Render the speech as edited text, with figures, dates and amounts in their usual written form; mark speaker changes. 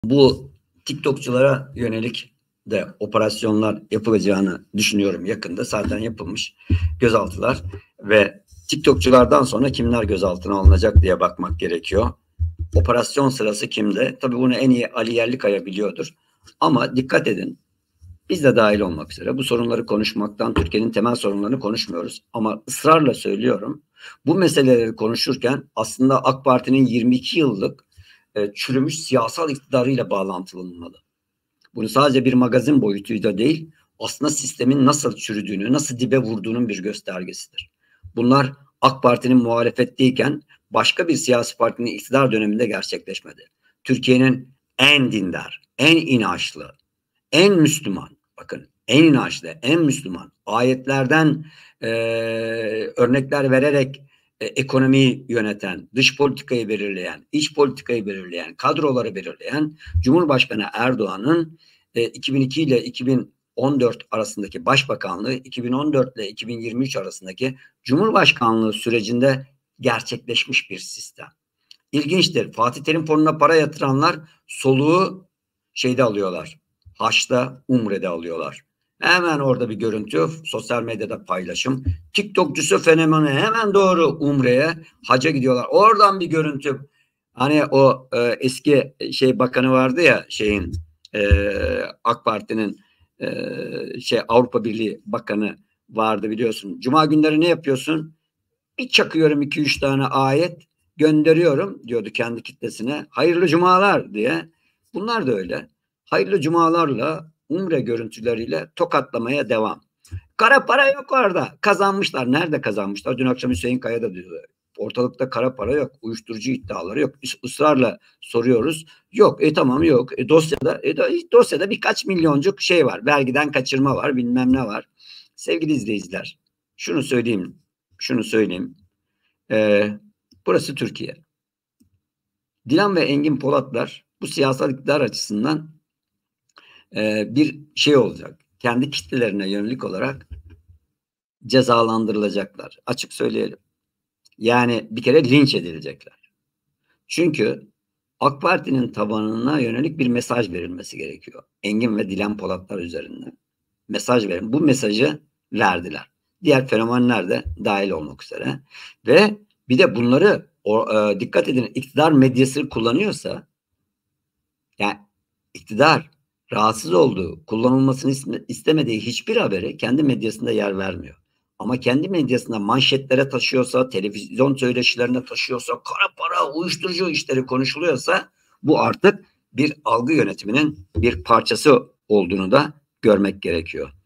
Speaker 1: Bu TikTokçulara yönelik de operasyonlar yapılacağını düşünüyorum yakında. Zaten yapılmış gözaltılar ve TikTokçulardan sonra kimler gözaltına alınacak diye bakmak gerekiyor. Operasyon sırası kimde? Tabii bunu en iyi Ali Yerlikaya biliyordur. Ama dikkat edin, biz de dahil olmak üzere bu sorunları konuşmaktan, Türkiye'nin temel sorunlarını konuşmuyoruz. Ama ısrarla söylüyorum, bu meseleleri konuşurken aslında AK Parti'nin 22 yıllık çürümüş siyasal iktidarıyla bağlantılınmalı. Bunu sadece bir magazin boyutuyla değil, aslında sistemin nasıl çürüdüğünü, nasıl dibe vurduğunun bir göstergesidir. Bunlar AK Parti'nin muhalefetteyken başka bir siyasi partinin iktidar döneminde gerçekleşmedi. Türkiye'nin en dindar, en inançlı, en Müslüman, bakın en inançlı, en Müslüman ayetlerden örnekler vererek ekonomiyi yöneten, dış politikayı belirleyen, iç politikayı belirleyen, kadroları belirleyen Cumhurbaşkanı Erdoğan'ın 2002 ile 2014 arasındaki başbakanlığı, 2014 ile 2023 arasındaki Cumhurbaşkanlığı sürecinde gerçekleşmiş bir sistem. İlginçtir. Fatih Terim fonuna para yatıranlar soluğu şeyde alıyorlar. Haç'ta, Umre'de alıyorlar. Hemen orada bir görüntü, sosyal medyada paylaşım. TikTokçusu fenomeni hemen doğru Umre'ye, Hac'a gidiyorlar. Oradan bir görüntü. Hani o eski bakanı vardı ya AK Parti'nin Avrupa Birliği bakanı vardı biliyorsun. Cuma günleri ne yapıyorsun? Bir çakıyorum 2-3 tane ayet gönderiyorum diyordu kendi kitlesine. Hayırlı cumalar diye. Bunlar da öyle. Hayırlı cumalarla umre görüntüleriyle tokatlamaya devam. Kara para yok orada. Kazanmışlar. Nerede kazanmışlar? Dün akşam Hüseyin Kaya da diyordu. Ortalıkta kara para yok. Uyuşturucu iddiaları yok. Israrla soruyoruz. Yok. Tamam yok. Dosyada birkaç milyoncuk şey var. Vergiden kaçırma var. Bilmem ne var. Sevgili izleyiciler, şunu söyleyeyim. Burası Türkiye. Dilan ve Engin Polatlar bu siyasal iktidar açısından bir şey olacak. Kendi kitlelerine yönelik olarak cezalandırılacaklar. Açık söyleyelim. Yani bir kere linç edilecekler. Çünkü AK Parti'nin tabanına yönelik bir mesaj verilmesi gerekiyor. Engin ve Dilan Polatlar üzerinden. Mesaj verin. Bu mesajı verdiler. Diğer fenomenler de dahil olmak üzere. Ve bir de bunları dikkat edin, iktidar medyası kullanıyorsa, yani iktidar rahatsız olduğu, kullanılmasını istemediği hiçbir haberi kendi medyasında yer vermiyor. Ama kendi medyasında manşetlere taşıyorsa, televizyon söyleşilerine taşıyorsa, kara para, uyuşturucu işleri konuşuluyorsa bu artık bir algı yönetiminin bir parçası olduğunu da görmek gerekiyor.